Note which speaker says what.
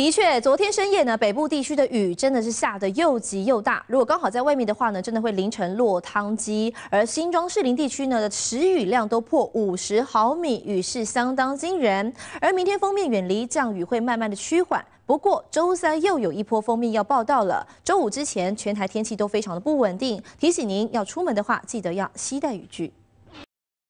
Speaker 1: 的确，昨天深夜呢，北部地区的雨真的是下得又急又大。如果刚好在外面的话呢，真的会淋成落汤鸡。而新庄士林地区呢的时雨量都破50毫米，雨势相当惊人。而明天锋面远离，降雨会慢慢的趋缓。不过周三又有一波锋面要报到了。周五之前，全台天气都非常的不稳定，提醒您要出门的话，记得要携带雨具。